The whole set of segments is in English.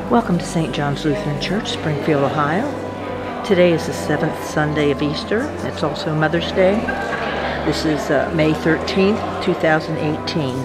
Welcome to St. John's Lutheran Church, Springfield, Ohio. Today is the 7th Sunday of Easter. It's also Mother's Day. This is May 13th, 2018.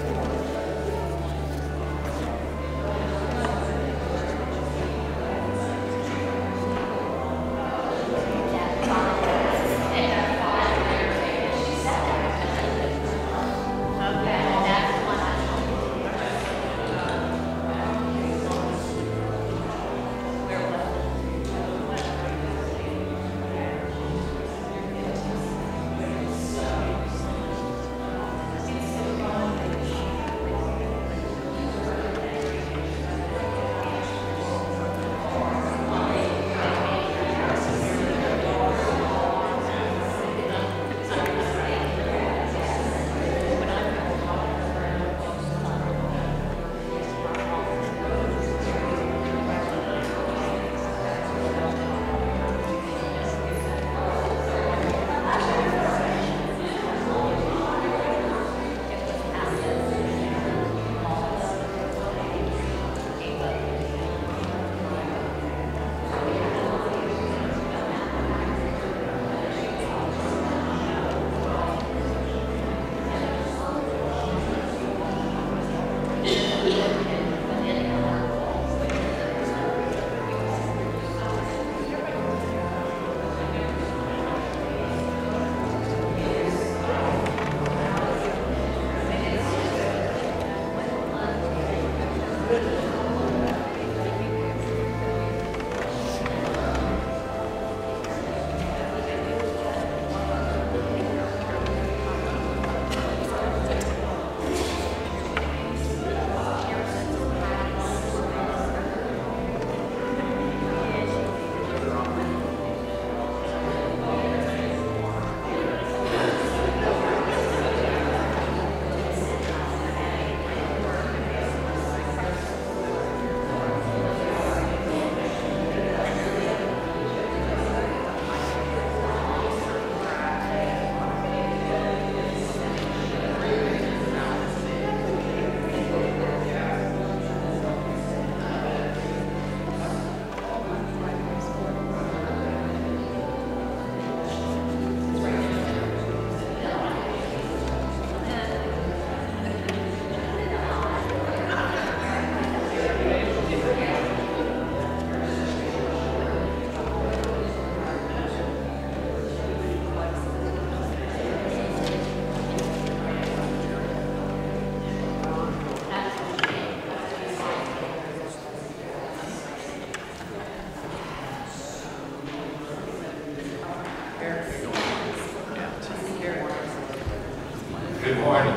Good morning,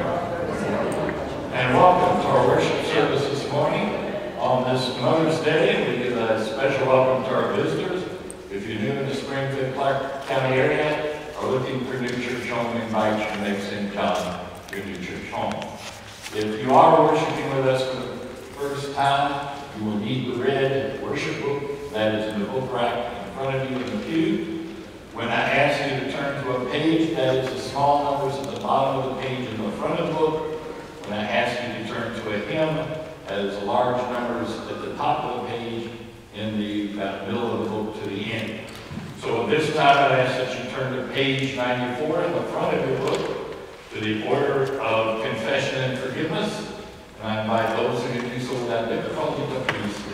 and welcome to our worship service this morning. On this Mother's Day, we give a special welcome to our visitors. If you're new in the Springfield Clark County area or looking for a new church home, we invite you to make St. John your new church home. If you are worshiping with us for the first time, you will need the red worship book that is in the book rack in front of you in the pew. When I ask you to turn to a page, that is the small numbers at the bottom of the page in the front of the book. When I ask you to turn to a hymn, that is the large numbers at the top of the page in the middle of the book to the end. So at this time, I ask that you turn to page 94 in the front of your book to the order of confession and forgiveness. And I invite those who can do so without difficulty to please stand.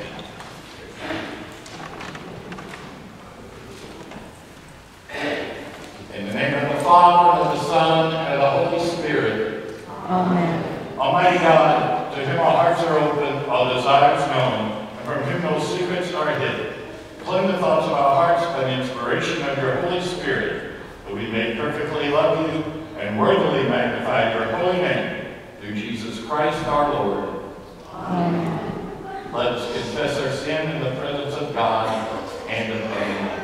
In the name of the Father, and of the Son, and of the Holy Spirit. Amen. Almighty God, to whom our hearts are open, all desires known, and from whom no secrets are hidden, cleanse the thoughts of our hearts by the inspiration of your Holy Spirit, that we may perfectly love you and worthily magnify your holy name, through Jesus Christ our Lord. Amen. Let us confess our sin in the presence of God and of man.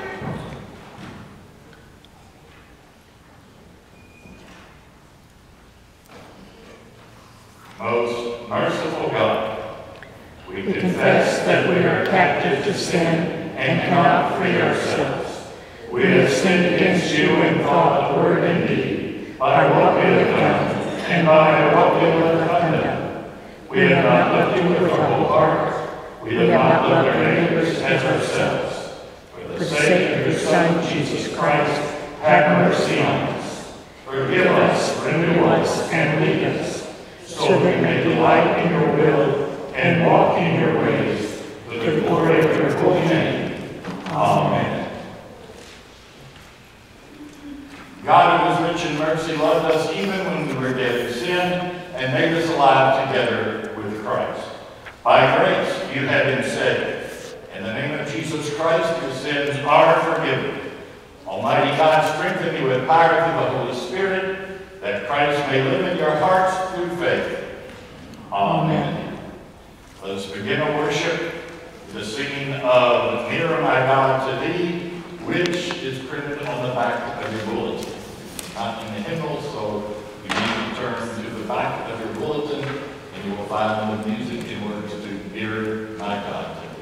Most merciful God, we confess that we are captive to sin and cannot free ourselves. We have sinned against you in thought, word, and deed, by what we have done and by what we have undone. We have not loved you with our whole heart. We have not love their neighbors as ourselves. For the sake of your Son, Jesus Christ, have mercy on us. Forgive us, renew us, and lead us, so that we may delight in your will and walk in your ways, for the glory of your holy name. Amen. God, who is rich in mercy, loved us even when we were dead in sin, and made us alive together with Christ. By grace you have been saved. In the name of Jesus Christ, your sins are forgiven. Almighty God, strengthen you with power through the Holy Spirit, that Christ may live in your hearts through faith. Amen. Let us begin our worship with the singing of Nearer My God to Thee, which is printed on the back of your bulletin. Not in the hymnal, so you need to turn to the back of your bulletin, and you will find the music in words to Nearer My God to Thee.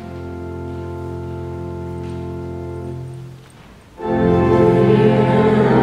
Nearer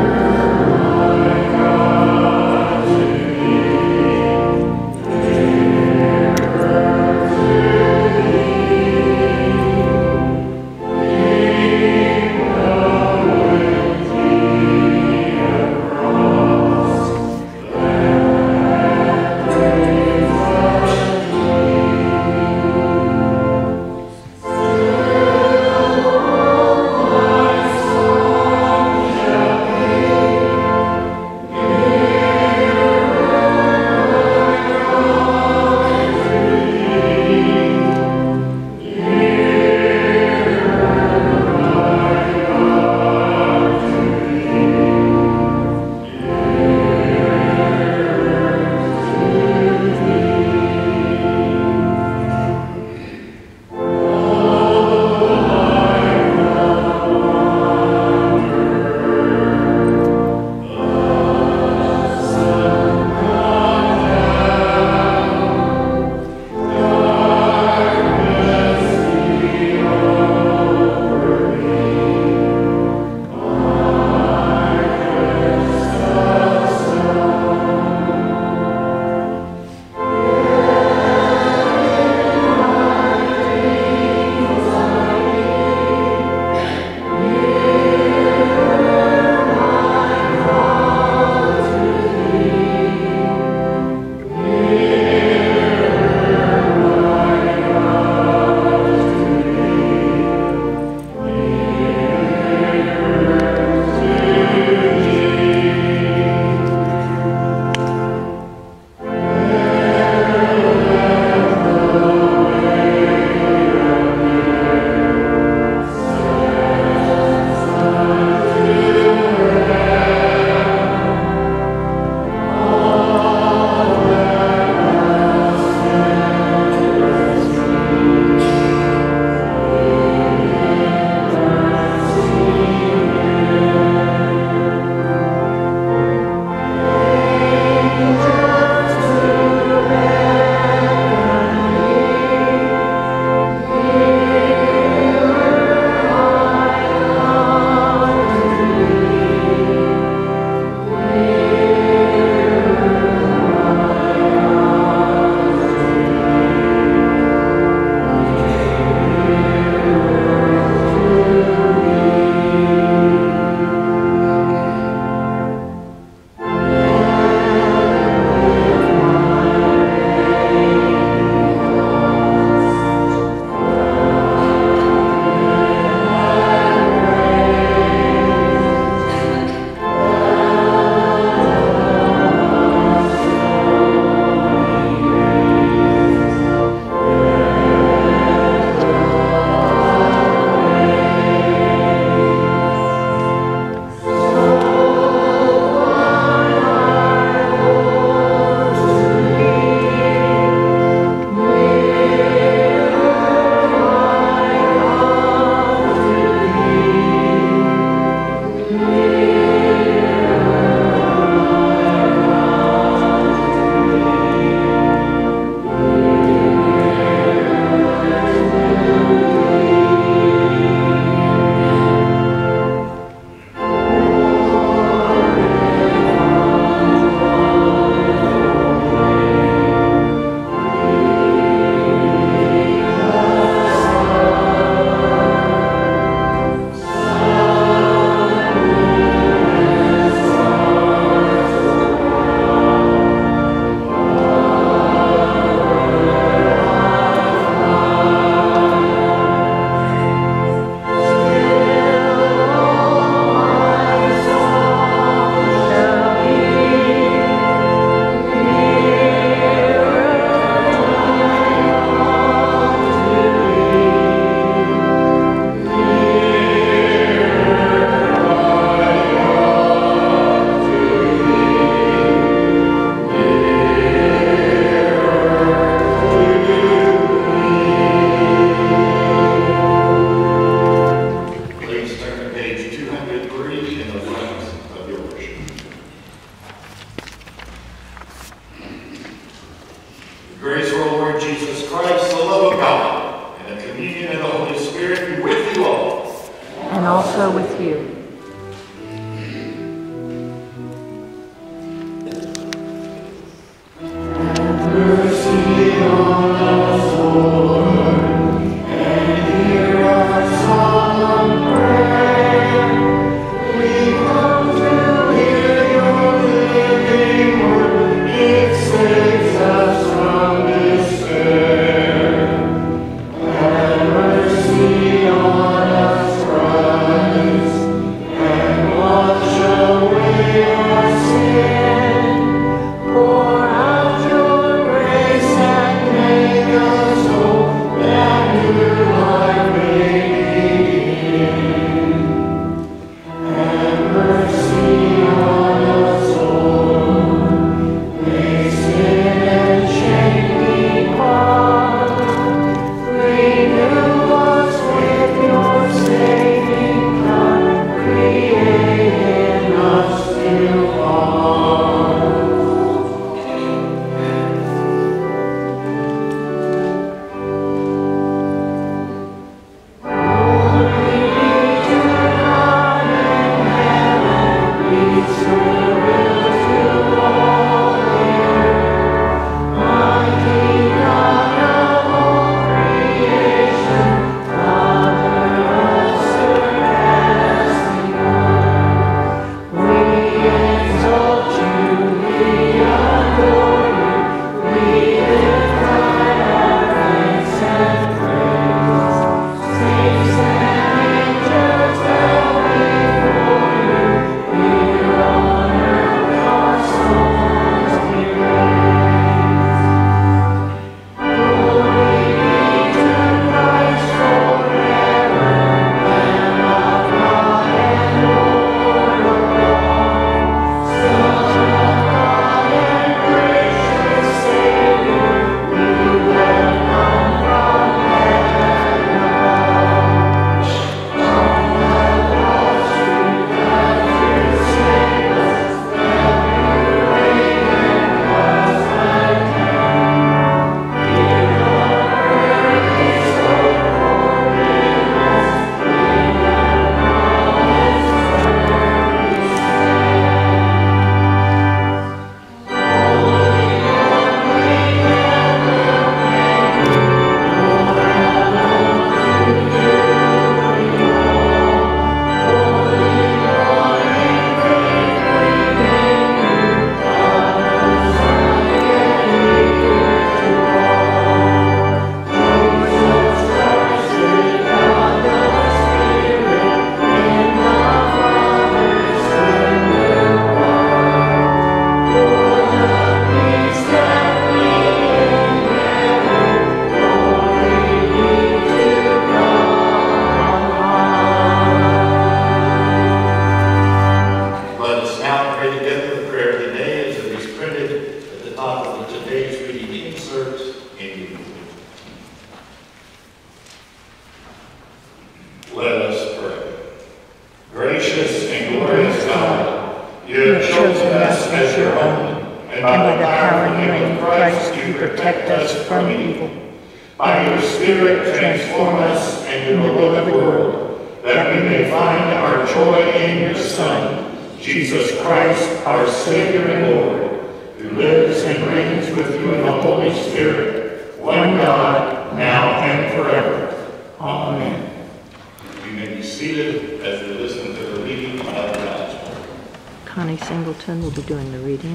Connie Singleton will be doing the readings.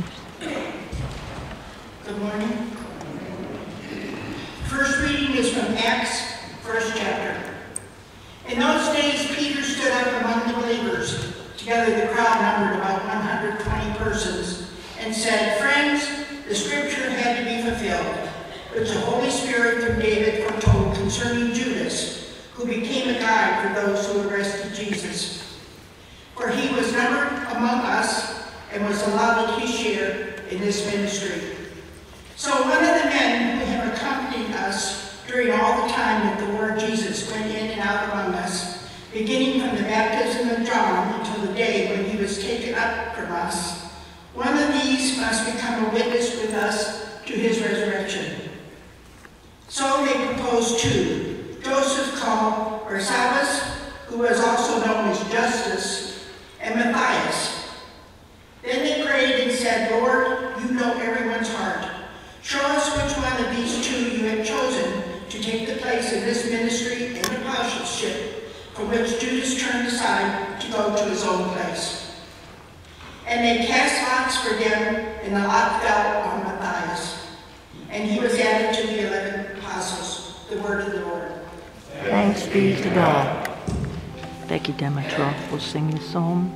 Good morning. First reading is from Acts, first chapter. In those days, Peter stood up among the believers, together the crowd numbered about 120 persons, and said, "Friends, the scripture had to be fulfilled, which the Holy Spirit through David foretold concerning Judas, who became a guide for those who arrested Jesus. For he was numbered among us and was allotted his share in this ministry. So one of the men who have accompanied us during all the time that the Lord Jesus went in and out among us, beginning from the baptism of John until the day when he was taken up from us, one of these must become a witness with us to his resurrection." So they proposed two, Joseph called Barsabbas, who was also known as Justus, and Matthias. Then they prayed and said, "Lord, you know everyone's heart. Show us which one of these two you have chosen to take the place in this ministry and apostleship, from which Judas turned aside to go to his own place." And they cast lots for them, and the lot fell on Matthias. And he was added to the 11 apostles. The word of the Lord. Thanks be to God. Becky Dimitrov will sing the psalm.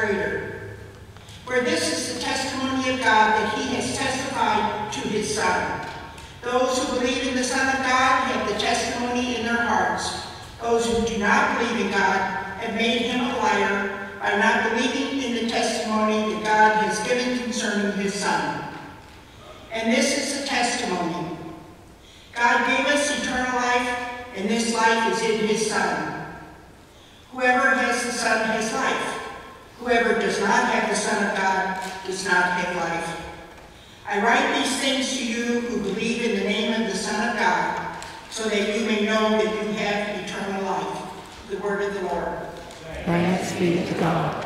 greater. For this is the testimony of God that he has testified to his Son. Those who believe in the Son of God have the testimony in their hearts. Those who do not believe in God have made him a liar by not believing in the testimony that God has given concerning his Son. And this is the testimony. God gave us eternal life, and this life is in his Son. Whoever has the Son has life. Whoever does not have the Son of God does not have life. I write these things to you who believe in the name of the Son of God, so that you may know that you have eternal life. The word of the Lord. Thanks be to God.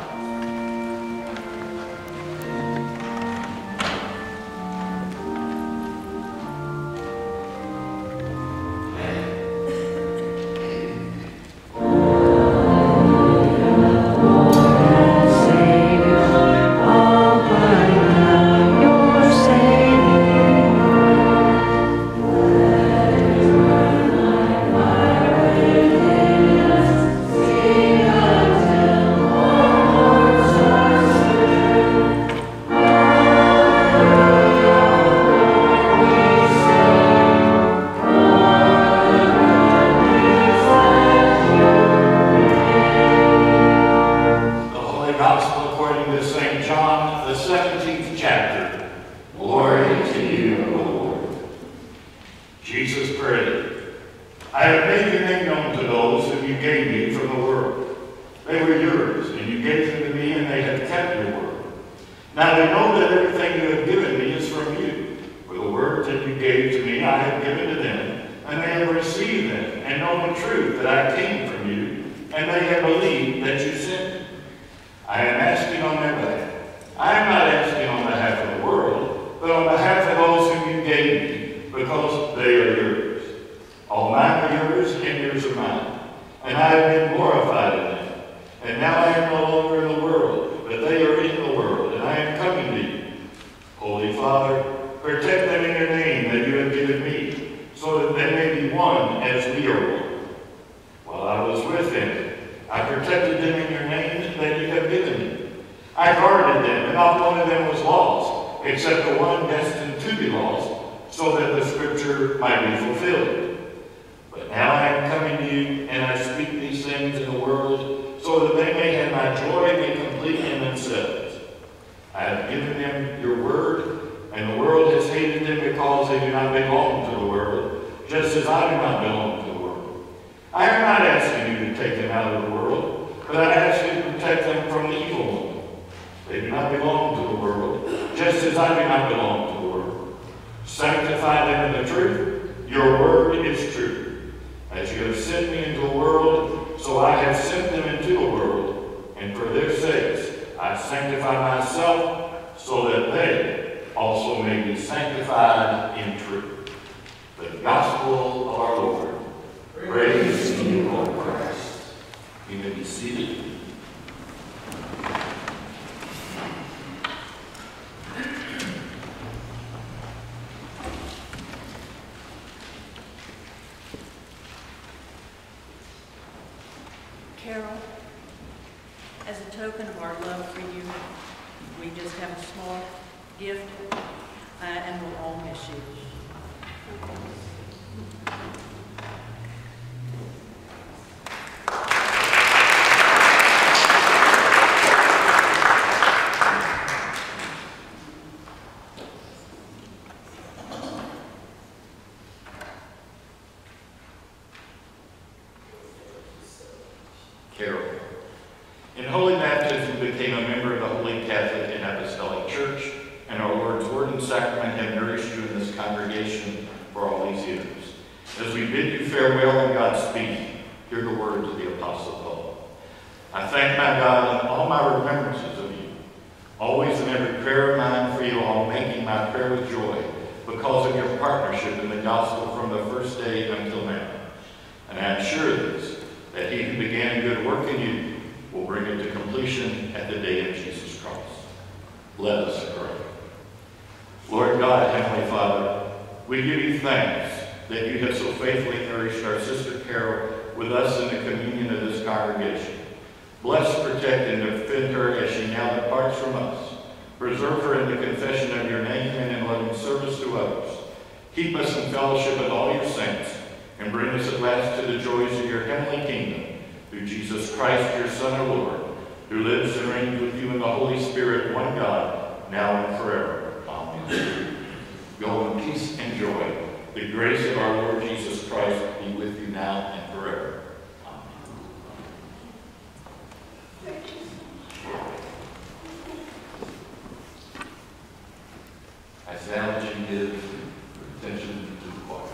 Carol, as a token of our love for you, we just have a small gift, and we'll all miss you. Carol. In holy baptism, you became a member of the Holy Catholic and Apostolic Church, and our Lord's Word and Sacrament have nourished you in this congregation for all these years. As we bid you farewell and Godspeed, hear the words of the Apostle Paul. I thank my God in all my remembrances of you, always in every prayer of mine for you all, making my prayer with joy, because of your partnership in the gospel from the first day until now. And I am sure of this, that he who began a good work in you will bring it to completion at the day of Jesus Christ. Let us pray. Lord God, Heavenly Father, we give you thanks that you have so faithfully nourished our sister Carol with us in the communion of this congregation. Bless, protect, and defend her as she now departs from us. Preserve her in the confession of your name and in loving service to others. Keep us in fellowship with all your saints, and bring us at last to the joys of your heavenly kingdom. Through Jesus Christ, your Son, our Lord, who lives and reigns with you in the Holy Spirit, one God, now and forever. Amen. Go in peace and joy. The grace of our Lord Jesus Christ be with you now and forever. Amen. I say that you give attention to the choir.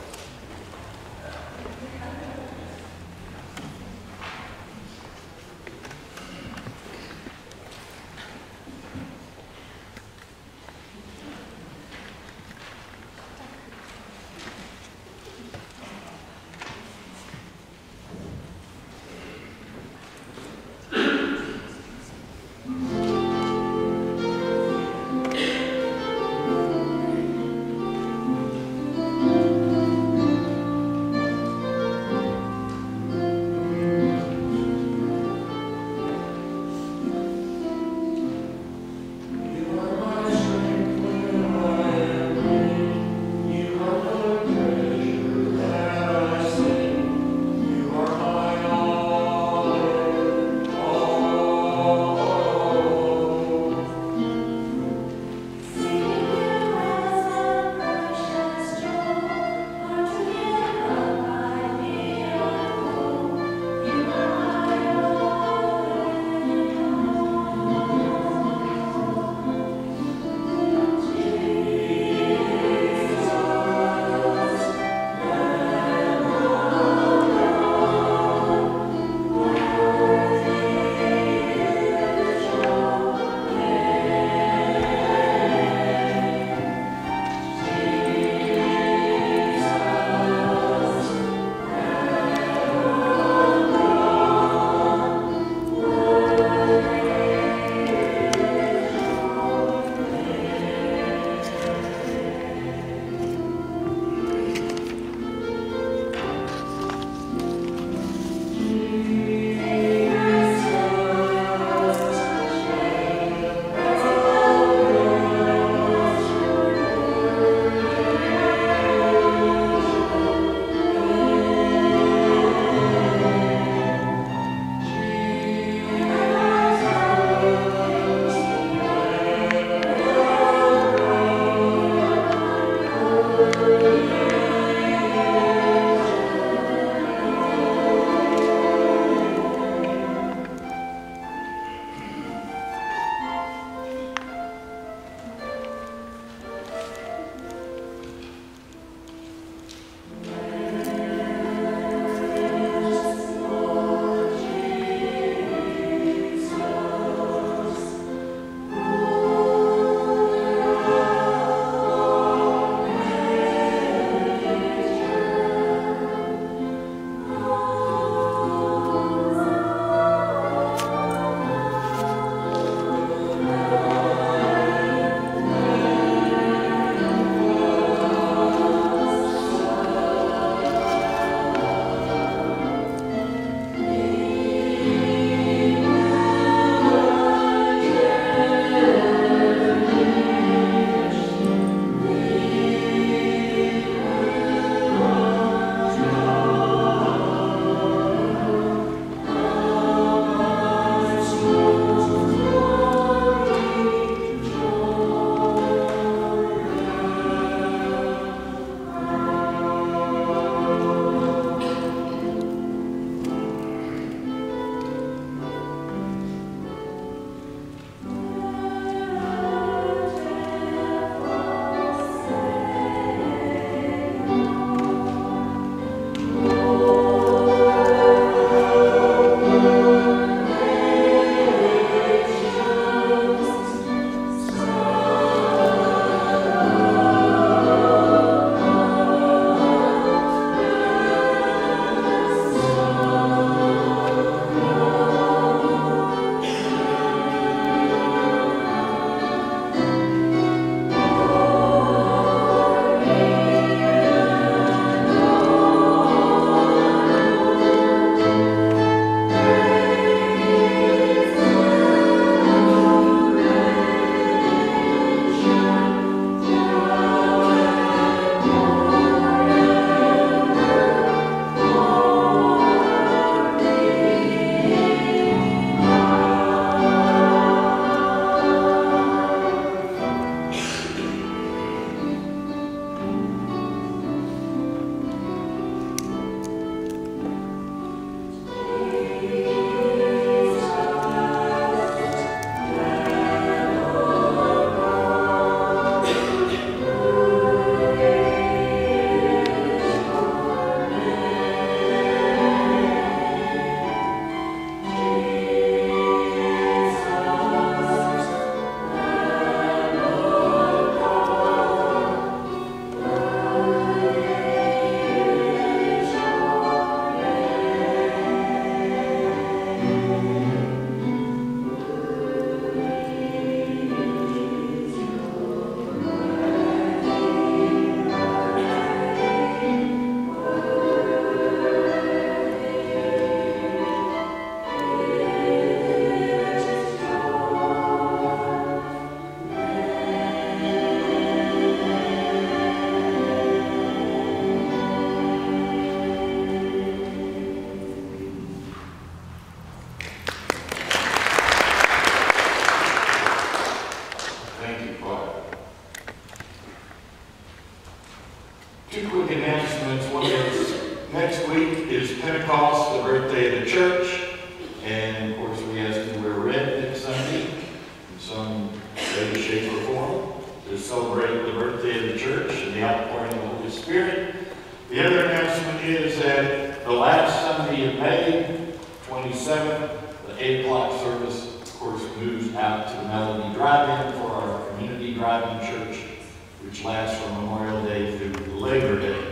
way, shape, or form to celebrate the birthday of the church and the outpouring of the Holy Spirit. The other announcement is that the last Sunday of May, 27th, the 8 o'clock service, of course, moves out to the Melody Drive-In for our community drive-in church, which lasts from Memorial Day through Labor Day.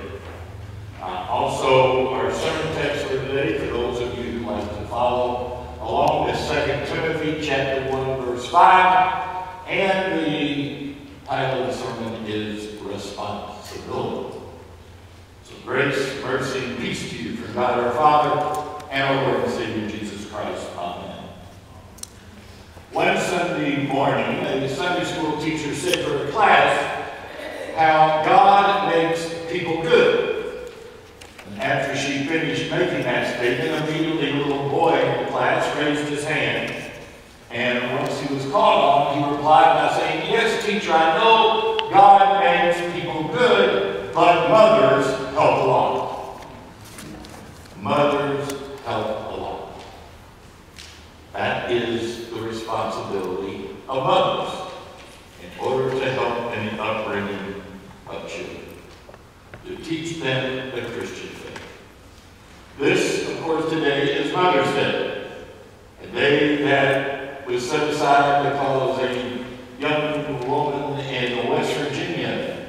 Also, our sermon text for today, for those of you who like to follow along, is 2 Timothy chapter 1, verse 5, and the title of the sermon is Responsibility. So grace, mercy, and peace to you from God our Father and our Lord and Savior Jesus Christ. Amen. One Sunday morning, a Sunday school teacher said to her class how God makes people good. And after she finished making that statement, immediately a little boy in the class raised his hand. And once he was called on, he replied by saying, "Yes, teacher, I know God makes people good, but mothers help a lot." Mothers help a lot. That is the responsibility of mothers in order to help in the upbringing of children, to teach them the Christian faith. This, of course, today is Mother's Day, a day that was set aside because a young woman in West Virginia,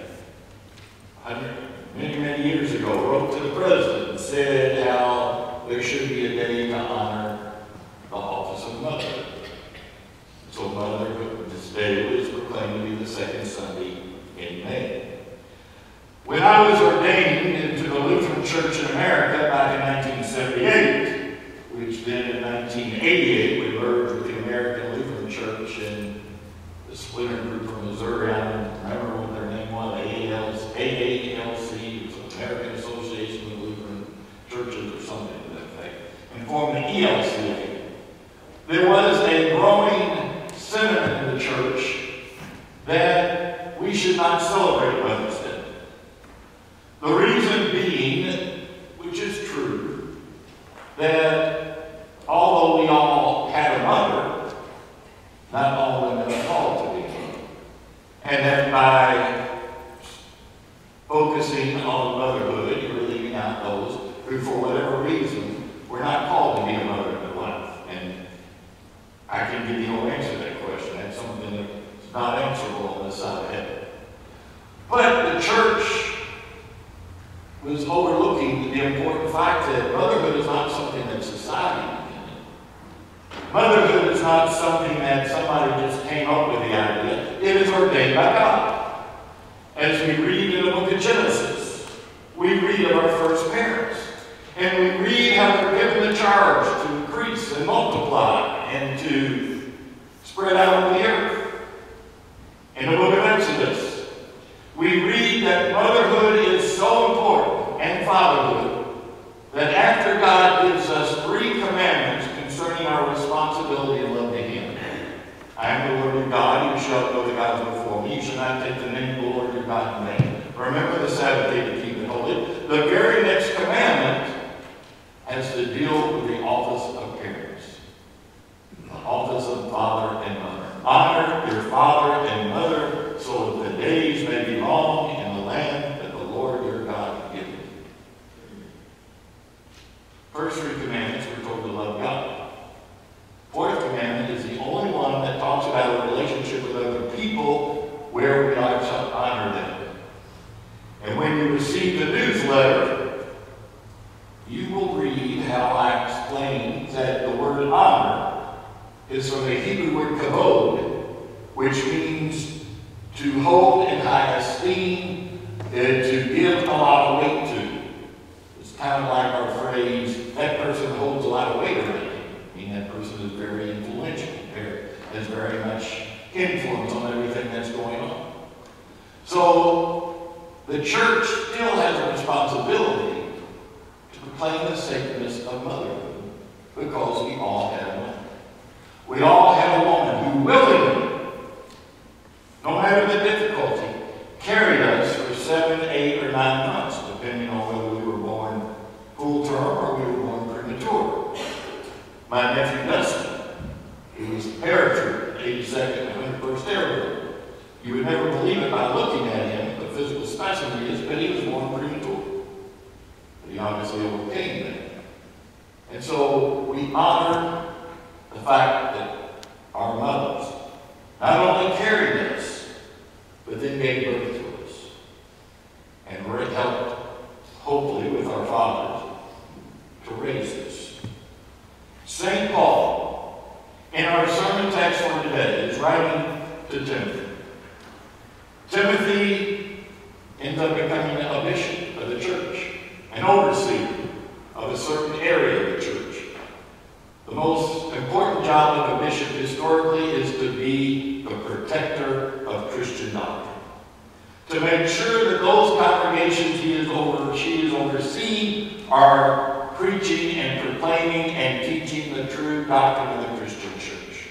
many, many years ago, wrote to the president and said how there should be a day to honor the office of mother. So motherhood this day was proclaimed to be the second Sunday in May. When I was ordained into the Lutheran Church in America back in 1978, which then in 1988 we merged with the American Lutheran Church and the splinter group from Missouri, I don't remember what their name was, AALC, it was American Association of Lutheran Churches or something to that effect, and formed the ELCA. There was a growing sentiment in the church that we should not celebrate Mother's Day. The reason being, which is true, that although we all had a mother, not all women are called to be a mother. And that by focusing on motherhood, you're leaving out those who, for whatever reason, were not called to be a mother in their life. And I can give you no answer to that question. That's something that's not answerable on this side of heaven. But the church was overlooking the important fact that motherhood is not something that society dependent. Motherhood is not something that somebody just came up with the idea. It is ordained by God. As we read in the book of Genesis, we read of our first parents. And we read how they're given the charge to increase and multiply and to spread out on the earth. In the book of Exodus, we read that motherhood is so important, and fatherhood, that after God gives us 3 commandments concerning our responsibility and love to Him. I am the Lord your God, you shall know the gods before me. You shall not take the name of the Lord your God in vain. Remember the Sabbath day to keep it holy. The very next commandment has to deal with the office of parents. The office of father and mother. Honor your father and mother so that the days may be long in the land that the Lord your God gives you. First 3 commandments, we're told to love God. 4th commandment is the only one that talks about a relationship with other people where we are to honor them. And when you receive the newsletter, you will read how I explain that the word honor is from the Hebrew word kavod, which means to hold in high esteem and to give a lot of weight to. It's kind of like our phrase, that person holds a lot of weight around. I mean, that person is very influential, has very much influence on everything that's going on. So the church still has a responsibility to proclaim the sacredness of motherhood because we all had one. We all had a woman who willingly, no matter the difficulty, carried us for 7, 8, or 9 months, depending on whether we were born full term or we were born premature. My nephew Dustin, he was a paratrooper, 82nd 22nd and 101st Airborne. You would never believe it by looking at him, the physical specimen he is, but he was born premature. But he obviously overcame that. And so we honor the fact that our mothers not only carried us, but then gave birth to us. And were helped, hopefully, with our fathers to raise us. St. Paul, in our sermon text for today, is writing to Timothy. Timothy ends up becoming a bishop of the church, an overseer of a certain area of the church. The most important job of a bishop historically is to be the protector of Christian doctrine. To make sure that those congregations she is overseeing are preaching and proclaiming and teaching the true doctrine of the Christian church.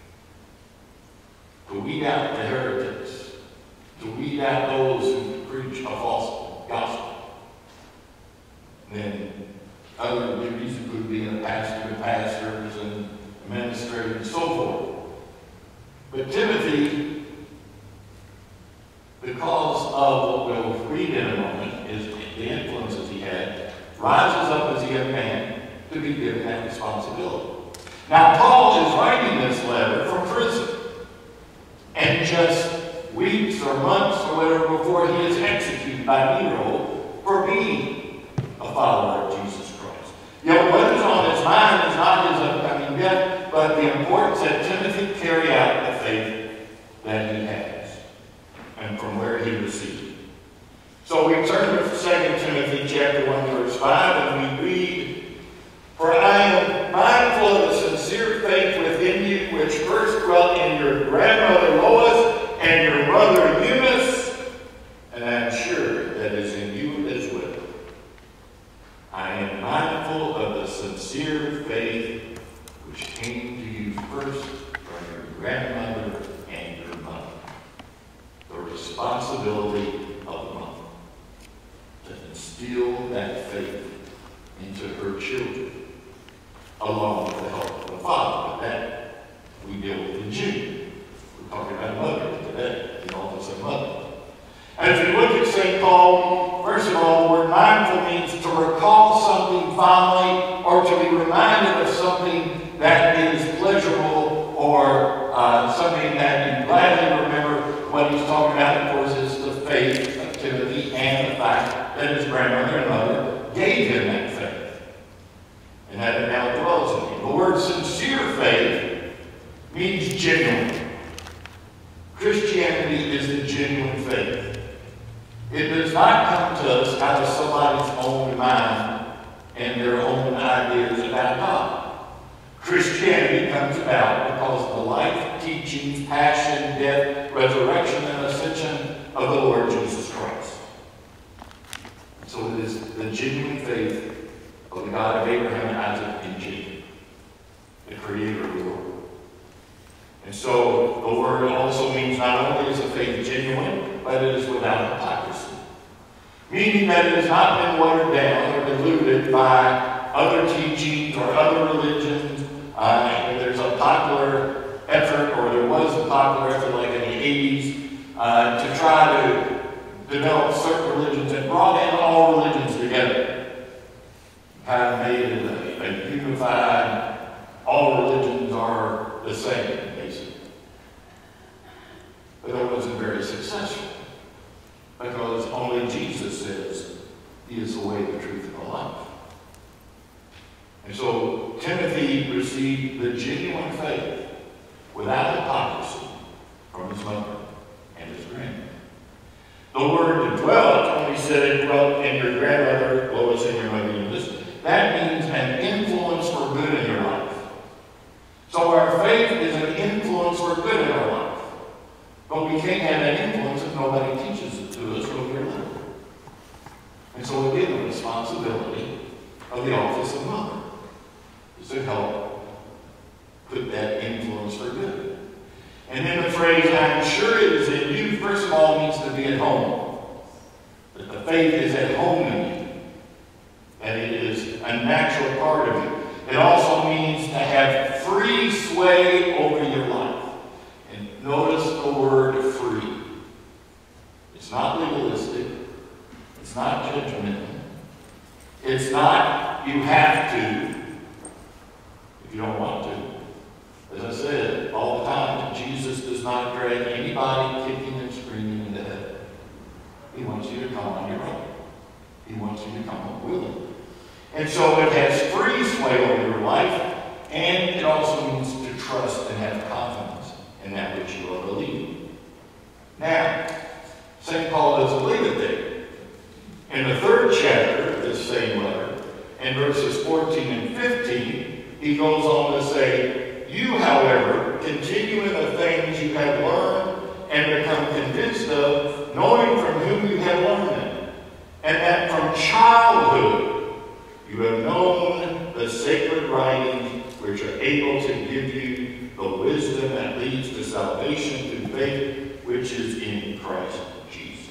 To weed out the heretics, to weed out those who preach a false gospel. Then other duties include being a pastor to pastors and administrators and so forth. But Timothy, because of what we'll read in a moment, is the influences he had, rises up as a young man to be given that responsibility. Now, Paul is writing this letter from prison. And just weeks or months or whatever before he is executed by Nero for being a follower of Jesus Christ. Yet what is on his mind is not his upcoming death, but the importance that Timothy carry out the faith that he has and from where he received. So we turn to 2 Timothy chapter 1, verse 5, and we read, "For I am mindful of the sincere faith within you, which first dwelt in your grandmother Lois and your mother Eunice, and I am sure that is in you as well. I am mindful of the sincere faith which came to you first from your grandmother and your mother." The responsibility of the mother to instill that faith into her children, along with the help of the father. But that we deal with in June. We're talking about mother today, the office of mother. As we look at St. Paul, first of all, the word mindful means to recall something fondly or to be reminded of something that is pleasurable or something that you gladly remember. What he's talking about, of course, is the faith of Timothy and the fact that his grandmother and mother gave him that faith and that it now dwells in him. The word sincere faith means genuine. Christianity is the genuine faith. It does not come to us out of somebody's own mind and their own ideas about God. Christianity comes about because of the life, teachings, passion, death, resurrection, and ascension of the Lord Jesus Christ. So it is the genuine faith of the God of Abraham, Isaac, and Jacob, the creator of the world. And so the word also means not only is the faith genuine, but it is without hypocrisy. Meaning that it has not been watered down or diluted by other teachings or other religions. There's a popular effort, or there was a popular effort like in the 80s, to try to develop certain religions and brought in all religions together. Kind of made it a unified, all religions are the same, basically. But that wasn't very successful, because only Jesus says he is the way, the truth, and the life. And so Timothy received the genuine faith without hypocrisy from his mother and his grandmother. The word to dwell, when he said it dwelt in your grandmother Lois and your mother Eunice, that means an influence for good in your life. So our faith is an influence for good in our life. But we can't have that influence if nobody teaches it to us when we're little. And so again, the responsibility of the office of mother is to help put that influence for good. And then the phrase, I'm sure it is in you, first of all, means to be at home. That the faith is at home in you. And it is a natural part of you. It also means to have free sway over your life. And notice the word free. It's not legalistic. It's not judgmental. It's not you have to if you don't want to. As I said all the time, Jesus does not drag anybody kicking and screaming into heaven. He wants you to come on your own. He wants you to come on willingly. And so it has free sway over your life, and it also means to trust and have confidence in that which you are believing. Now, St. Paul doesn't leave it there. In the 3rd chapter of this same letter, in verses 14 and 15, he goes on to say, "You, however, continue in the things you have learned and become convinced of, knowing from whom you have learned them, and that from childhood you have known the sacred writings which are able to give you the wisdom that leads to salvation through faith which is in Christ Jesus."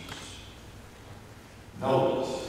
Notice,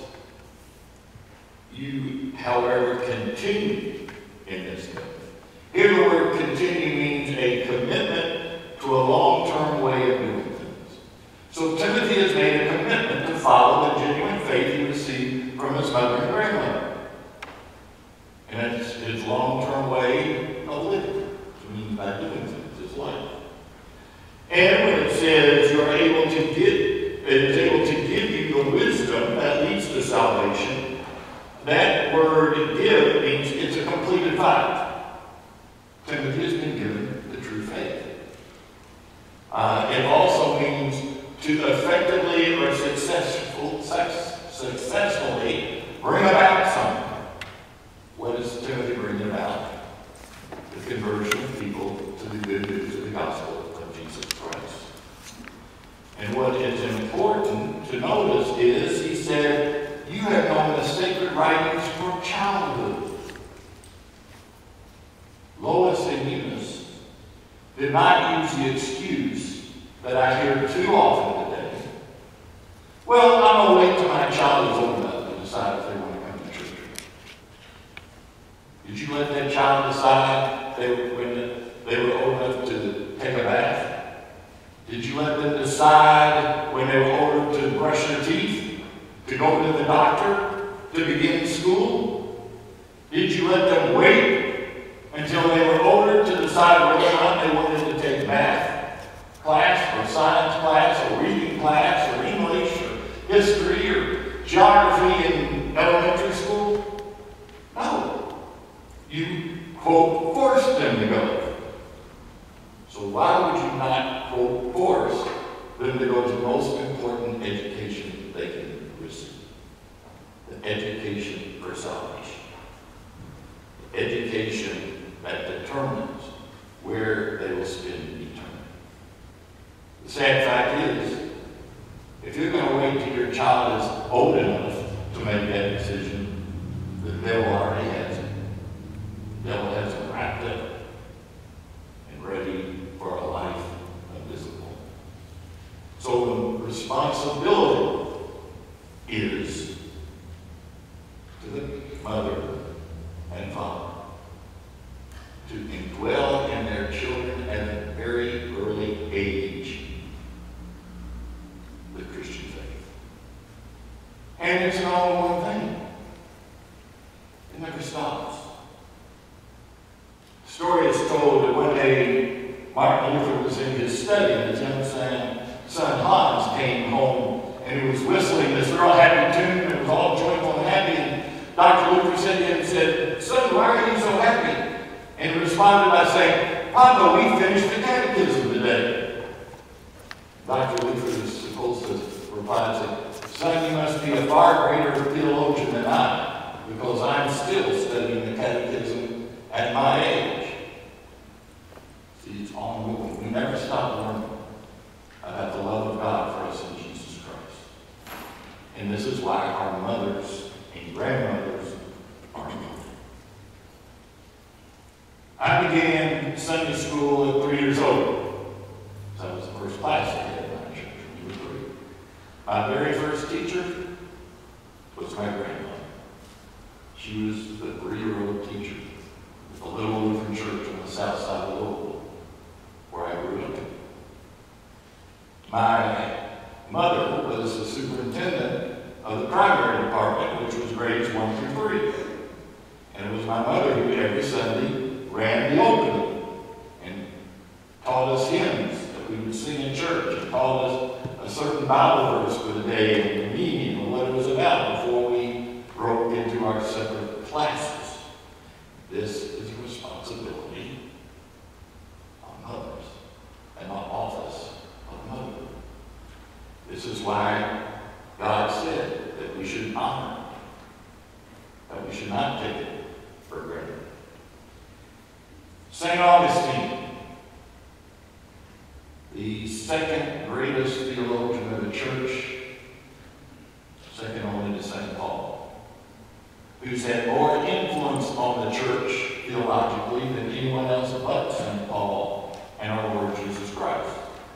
you, however, continue in this thing. Here the word continue means a commitment to a long-term way of doing things. So Timothy has made a commitment to follow the genuine faith he received from his mother and grandmother. And it's his long-term way of living, which means by doing things, his life. And when it says you are able to it is able to give you the wisdom that leads to salvation, that word give means it's a completed fact. Timothy has been given the true faith. It also means to effectively or successfully bring about something. What does Timothy bring about? The conversion of people to the good news of the gospel of Jesus Christ. And what is important to notice is, he said, you have known the sacred writings from childhood. Lois and Eunice did not use the excuse that I hear too often today. Well, I'm going to wait till my child is old enough to decide if they want to come to church. Did you let that child decide when they were old enough to take a bath? Did you let them decide when they were old enough to brush their teeth, to go to the doctor, to begin school? Did you let them wait until they were older to decide whether or not they wanted to take math class or science class or reading class or English or history or geography in elementary school? No. You, quote, forced them to go. So why would you not, quote, force them to go to the most important education they can receive? The education for salvation. The education that determines where they will spend eternity. The sad fact is, if you're going to wait till your child is old enough to make that decision, the devil already has it. The devil has it wrapped up and ready for a life of disappointment. So the responsibility is to the mother and father to indwell in their children at a very early age the Christian faith. And it's an all-in-one thing. It never stops. The story is told that one day Martin Luther was in his study and his young son Hans came home and he was whistling this real happy tune and it was all joyful and happy. And Dr. Luther said to him, said, "Son, why are you so happy?" And he responded by saying, "Papa, we finished the catechism today." Dr. Luther is supposed to reply and say, "Son, you must be a far greater theologian than I, because I'm still studying the catechism at my age." See, it's ongoing. We never stop learning about the love of God for us in Jesus Christ. And this is why our mothers and grandmothers are important. I began Sunday school at 3 years old. So that was the first class I had in my church when we were 3. My very first teacher was my grandmother. She was the 3-year-old teacher of a little Lutheran church on the south side of Louisville, where I grew up. My mother was the superintendent of the primary department, which was grades 1 through 3. And it was my mother who every Sunday ran the opening and taught us hymns that we would sing in church, and taught us a certain Bible verse for the day and the meaning and what it was about before we broke into our separate classes. This is a responsibility on mothers and on office of mother. This is why God said that we should honor, that we should not take it for granted. St. Augustine, the second greatest theologian of the church, second only to St. Paul, who's had more influence on the church theologically than anyone else but St. Paul and our Lord Jesus Christ.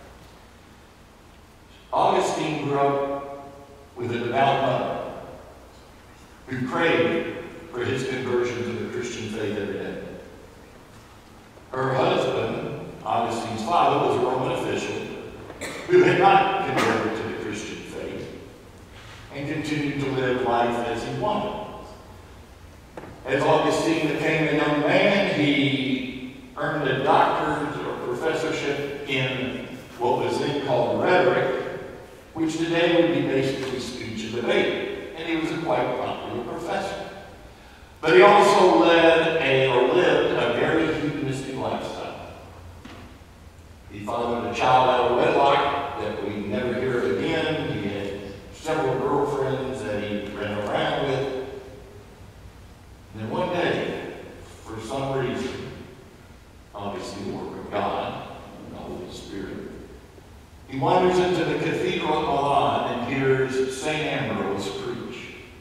Augustine grew up with a devout mother who prayed for his conversion to the Christian faith every day. Her husband, Augustine's father, was a Roman official who had not converted to the Christian faith and continued to live life as he wanted. As Augustine became a young man, he earned a doctorate or professorship in what was then called rhetoric, which today would be basically speech and debate, and he was a quite popular professor. But he also lived a very hedonistic lifestyle. He fathered a child out of wedlock that we never hear of again. He had several girlfriends that he ran around with. And then one day, for some reason, obviously the work of God and the Holy Spirit, he wanders into the Cathedral of Milan and hears St. Ambrose preach.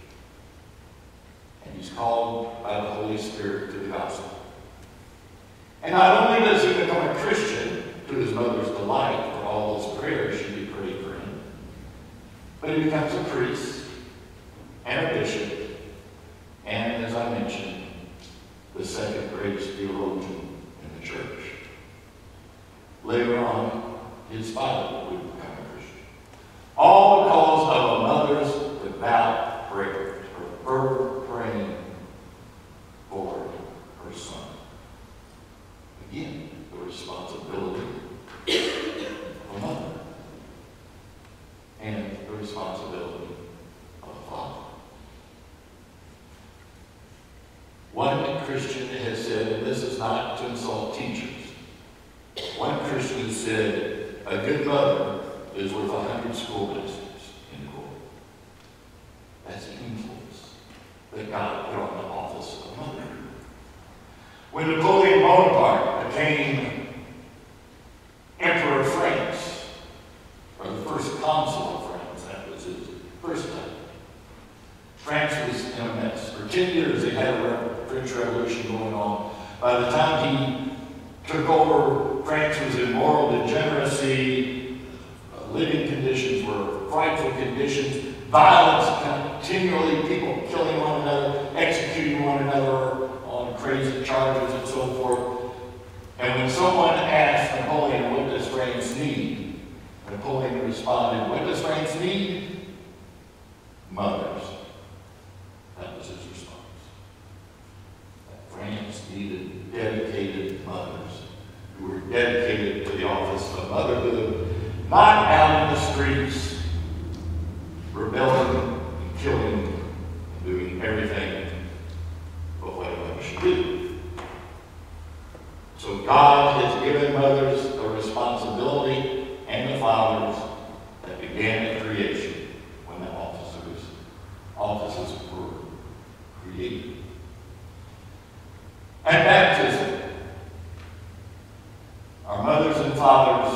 And he's called by the Holy Spirit to the gospel. And not only does he become a Christian, to his mother's delight for all those prayers she prayed for him, but he becomes a priest and a bishop, and, as I mentioned, the second greatest theologian in the church. Later on, his father would become a Christian. All because of a mother's devout prayer, her fervent praying for her son. Again, the responsibility of a mother and the responsibility of a father. One Christian has said, and this is not to insult teachers, one Christian said, a good mother is worth 100 school masters, end quote. That's the influence that God put on the office of mother. When Napoleon Bonaparte became Emperor of France, or the first consul of France, that was his first time, France was in a mess. For 10 years they had a French Revolution going on. By the time he took over, France was in moral degeneracy. Living conditions were frightful conditions. Violence continually, people killing one another, executing one another on crazy charges and so forth. And when someone asked Napoleon, what does France need? Napoleon responded, what does France need? Mothers. That was his response. That France needed dedicated mothers who were dedicated to the office of motherhood, not out in the streets, rebelling and killing, and doing everything but what a mother should do. So God has given mothers a responsibility, and the fathers, that began at creation when the offices were created. At baptism, our mothers and fathers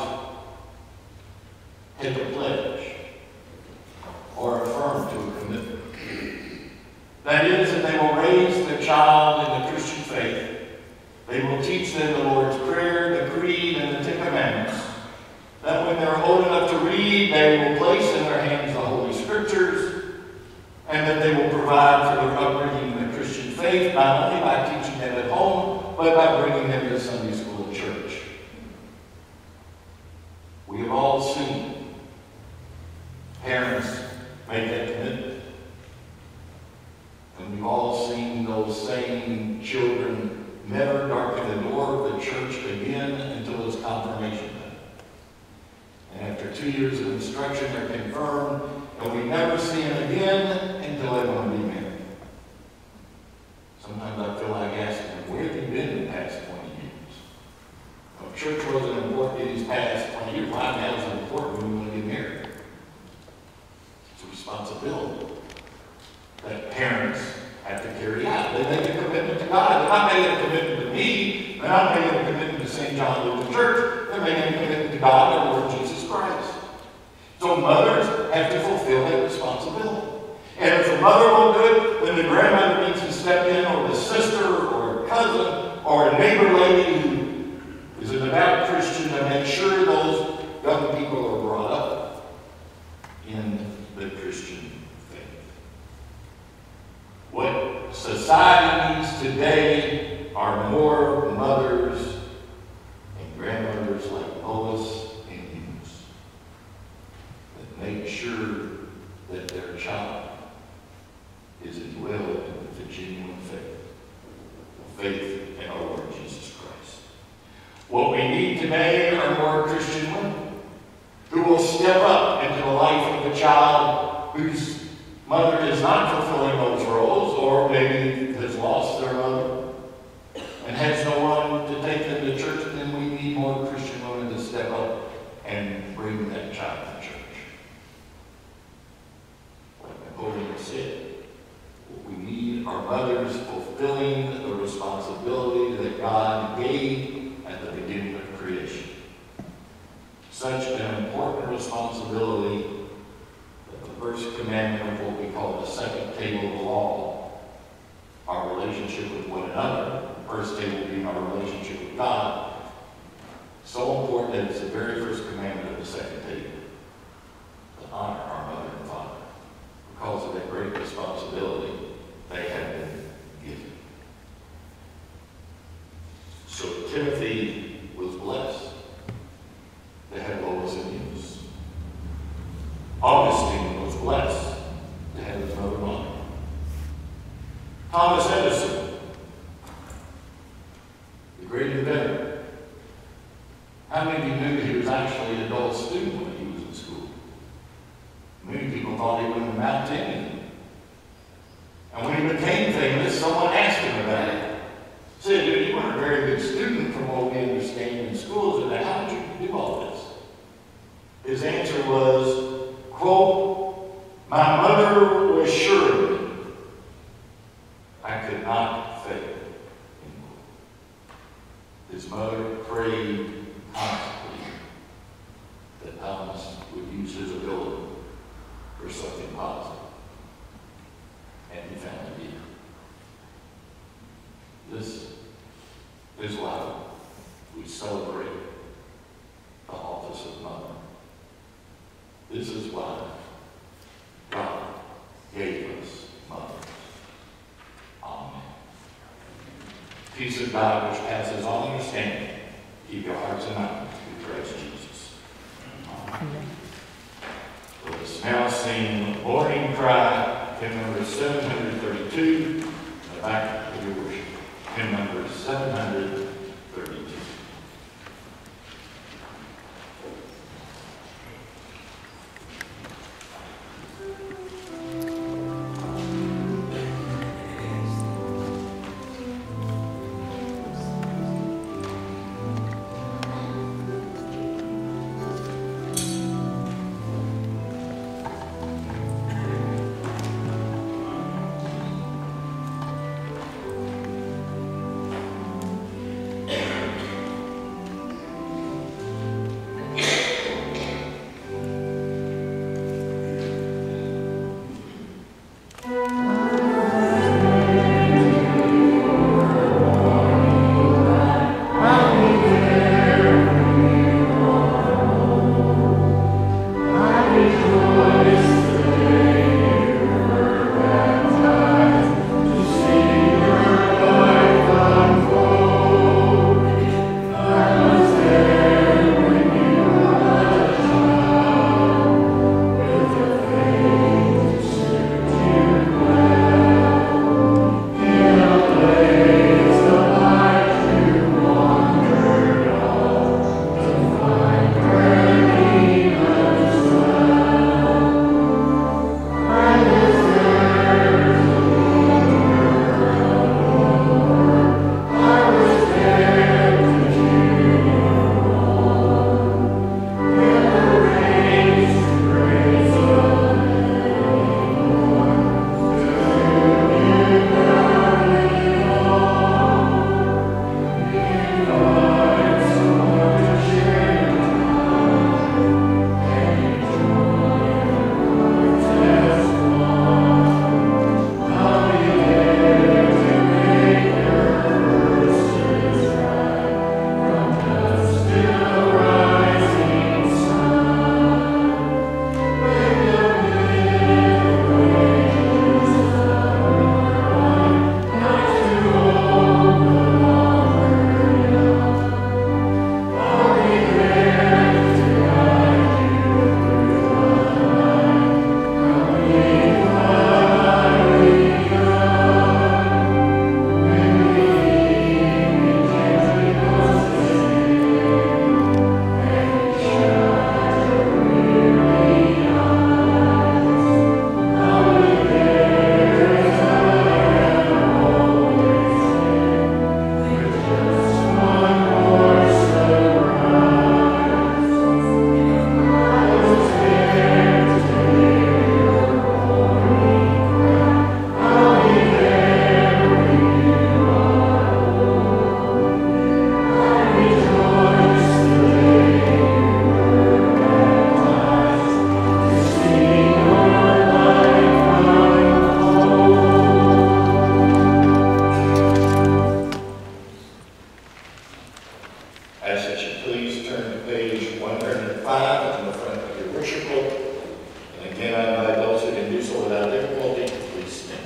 take a pledge or affirm to a commitment. That is, that they will raise the child in the Christian faith. They will teach them the Lord's Prayer, the Creed, and the Ten Commandments. That when they're old enough to read, they will place in their hands the Holy Scriptures, and that they will provide for their upbringing in the Christian faith, not only by teaching them at home, but by bringing them to Sunday school and church. We have all seen parents make that commitment. And we've all seen those same children never darken the door of the church again until it's confirmation time. And after 2 years of instruction, they're confirmed, and we never see them again until they want to be married. Sometimes I feel like asking them, where have you been the past 20 years? Well, church wasn't important in these past 20 years. Why now is it important when we want to get married? It's a responsibility that parents have to carry out. They make a commitment to God. They're not making a commitment to me. They're not making a commitment to St. John Lutheran Church. They're making a commitment to God, our Lord Jesus Christ. So mothers have to fulfill that responsibility. And if the mother won't do it, then the grandmother needs to step in, or the sister, or a cousin, or a neighbor lady who is a devout Christian, to make sure those young people are brought up in the Christian faith. What society needs today are more mothers and grandmothers like Lois and Eunice that make sure that their child is indwelled with the genuine faith in our Lord Jesus Christ. What we need today are more Christian women who will step up into the life of a child whose mother is not fulfilling those roles, or maybe has lost their mother and has no one to take them to church. Then we need more Christian women to step up and bring that child to church. Like Napoleon said, we need our mothers fulfilling the responsibility that God gave at the beginning of creation. Such an important responsibility that the first commandment of what we call the second table of the law, our relationship with one another, the first table being our relationship with God, so important that it's the very first commandment of the second table, to honor our mother and father because of that great responsibility they have been given. So Timothy was blessed to have Lois and Eunice. Augustine was blessed to have his mother Mary. Thomas Edison, the great inventor. How many of you knew he was actually an adult student when he was in school? Many people thought he went to Mount Temple. And when he became famous, someone asked him about it. He said, "Dude, you weren't a very good student from what we understand in schools. And how did you do all this?" His answer was, quote, "My mother was sure of me. I could not fail." His mother prayed constantly that Thomas would use his ability for something positive. And he found it here. This is why we celebrate the office of mother. This is why God gave us mothers. Amen. Peace of God which passes all understanding, keep your hearts and minds through Christ Jesus. Amen. Let us now sing Morning Cry, hymn number 732, the back of your worship. Hymn number 732. worship book. And again, I invite those who can do so without difficulty, please stand.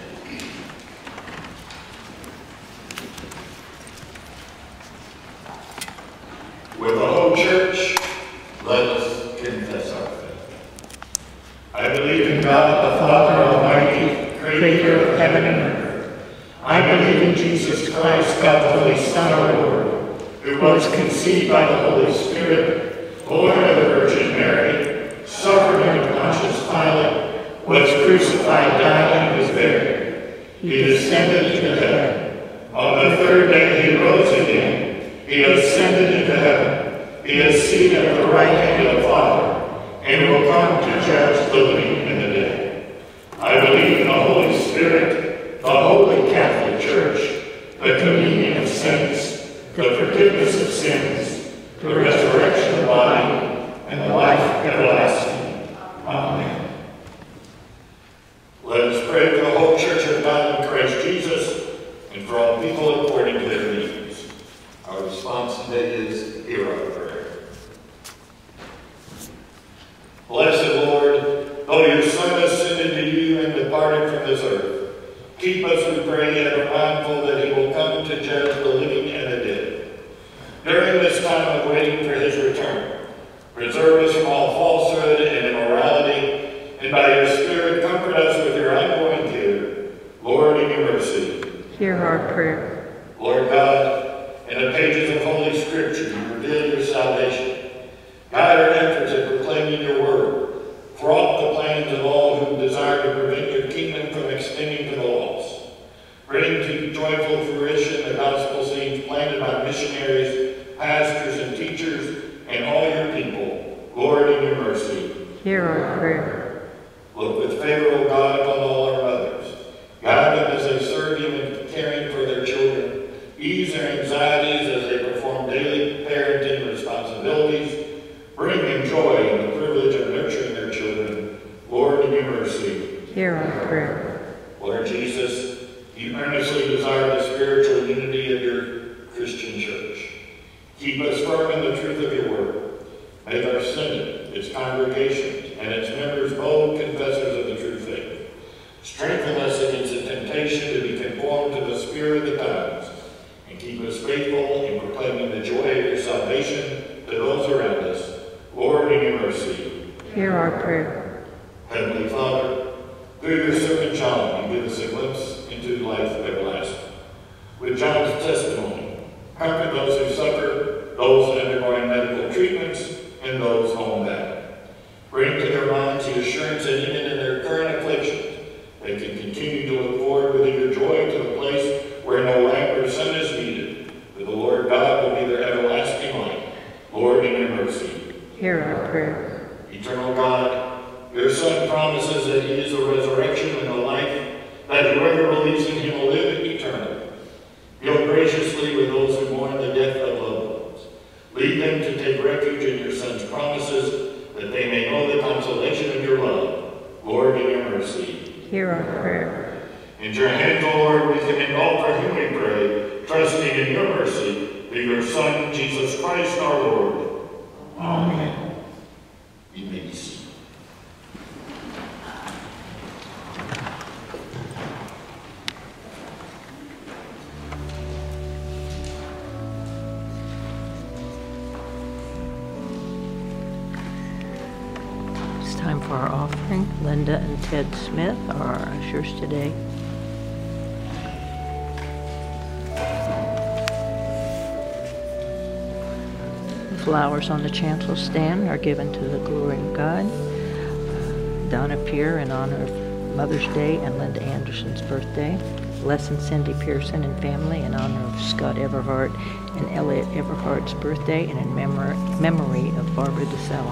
With the whole church, let us confess our faith. I believe in God, the Father Almighty, Creator of heaven and earth. I believe in Jesus Christ, God's only Son, our Lord, who was conceived by the Holy Spirit, born of the Virgin Mary, suffered under Pontius Pilate, was crucified, died, and was buried. He descended into heaven. On the third day he rose again. He ascended into heaven. He is seated at the right hand of the Father, and will come to judge the living and the dead. I believe in the Holy Spirit, the Holy Catholic Church, the communion of saints, the forgiveness of sins, the resurrection of the body, and the life everlasting. Amen. Let us pray for the whole Church of God in Christ Jesus, and for all people according to their needs. Our response today is, hear our prayer. Blessed Lord, though your Son ascended to you and departed from this earth, keep us, we pray, ever mindful that he will come to judge the living and the dead. During this time of waiting for his return, preserve us from all falsehood and immorality, and by your Spirit comfort us with your ongoing care. Lord, in your mercy, Hear our prayer. Lord God, in the pages of Holy Scripture, you reveal your salvation. Guide our efforts in proclaiming your word. Thwart the plans of all who desire to prevent your kingdom from extending to the lost. Bring to joyful fruition the gospel seeds planted by missionaries, pastors, and teachers, and all your people. Lord, in your mercy, Hear our prayer. look with favor, O God, upon all our mothers. Guide them as they serve you in caring for their children. Ease their anxieties as they perform daily parenting responsibilities. Bring them joy in the privilege of nurturing their children. Lord, in your mercy, Hear our prayer. Lord Jesus, you earnestly desire the spiritual unity of your Christian church. Keep us firm in the truth of your word. Make our synod, its congregations, and its members bold confessors of the true faith. Strengthen us against the temptation to be conformed to the spirit of the times, and keep us faithful in proclaiming the joy of your salvation to those around us. Lord, in your mercy, Hear our prayer. Heavenly Father, through your servant John, you give us a glimpse into life everlasting. With John's testimony, comfort those who suffer, those undergoing medical treatments, and those homebound. Bring to their minds the assurance that even in their current afflictions, they can continue to look forward with eager joy to the place where no lamp or sun is needed, for the Lord God will be their everlasting light. Lord, in your mercy, Hear our prayer. eternal God, your Son promises that he is the resurrection and the life, that whoever believes in him will live eternally. Deal graciously with those who mourn the death of loved ones. Lead them to take refuge in your Son's promises, that they may know the consolation of your love. Lord, in your mercy, Hear our prayer. into your hands, O Lord, we commend all for whom we pray, trusting in your mercy, through your Son, Jesus Christ our Lord. Amen. You may be seated. It's time for our offering. Linda and Ted Smith are our ushers today. The flowers on the chancel stand are given to the glory of God. Donna Peer in honor of Mother's Day and Linda Anderson's birthday. Les and Cindy Pearson and family in honor of Scott Everhart and Elliot Everhart's birthday and in memory of Barbara DeSella.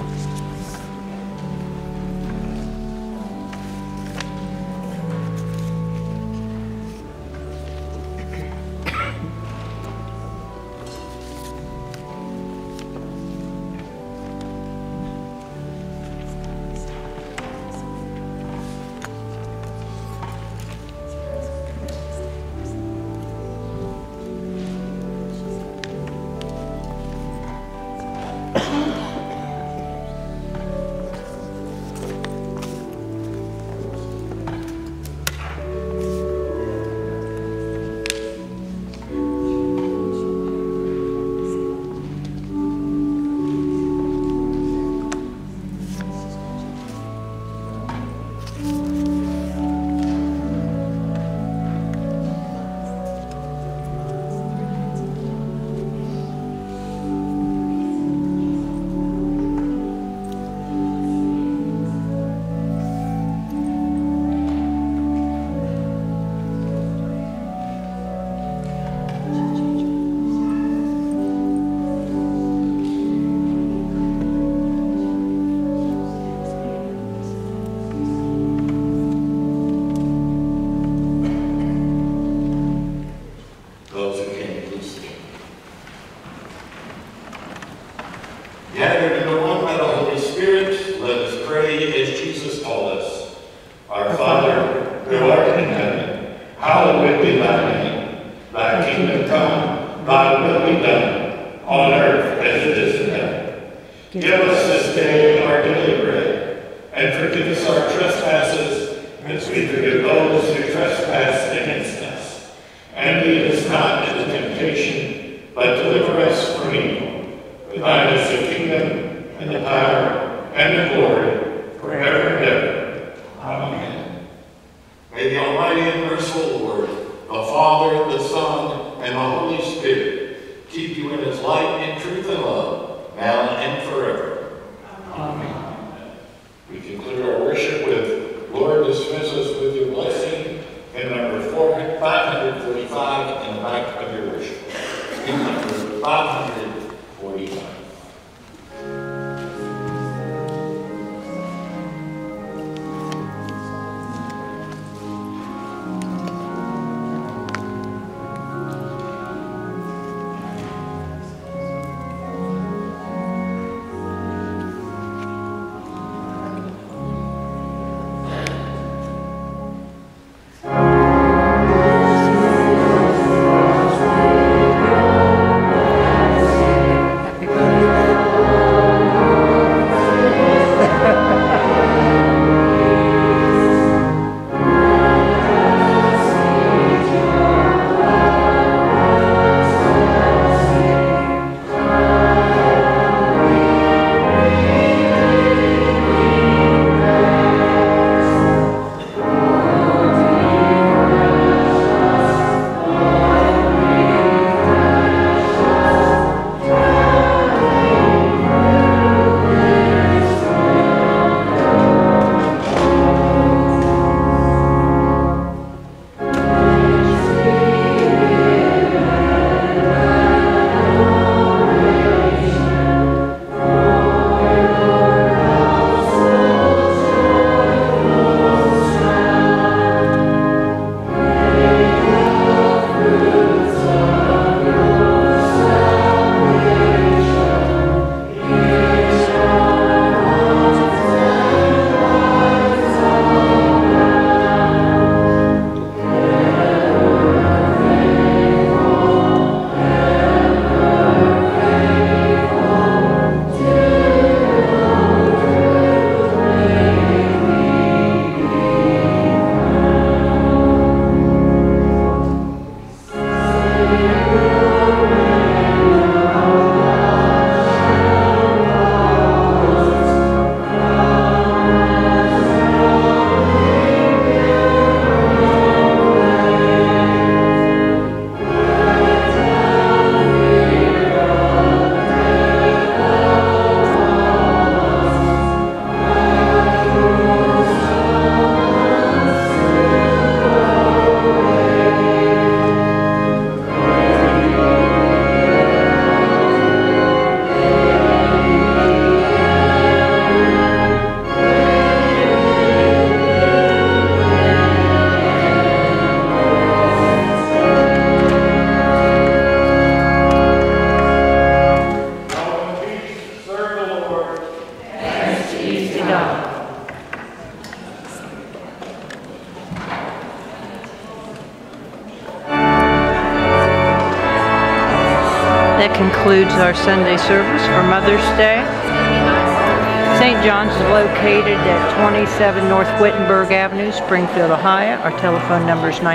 pray as Jesus taught us. Our Father, who art in heaven, hallowed be thy name. Thy kingdom come, thy will be done, on earth as it is in heaven. Give us this day our daily bread, and forgive us our trespasses, as we forgive those who trespass against us. And lead us not into temptation, but deliver us from evil. For thine is the kingdom, and the power, and the glory, forever and ever. Amen. May the Almighty and merciful Lord, the Father, the Son, and the Holy Spirit, keep you in his light and truth and love, now and forever. Amen. We conclude our worship with Lord, dismiss us with your blessing in number 545 in the back of your worship. In number 545. That concludes our Sunday service for Mother's Day. St. John's is located at 27 North Wittenberg Avenue, Springfield, Ohio. Our telephone number is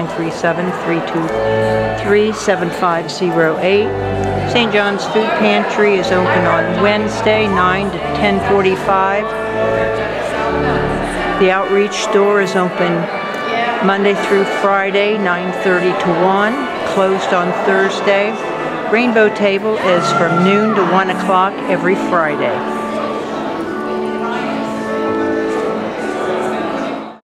937-323-7508. St. John's Food Pantry is open on Wednesday, 9 to 10:45. The Outreach Store is open Monday through Friday, 9:30 to 1, closed on Thursday. Rainbow Table is from noon to 1 o'clock every Friday.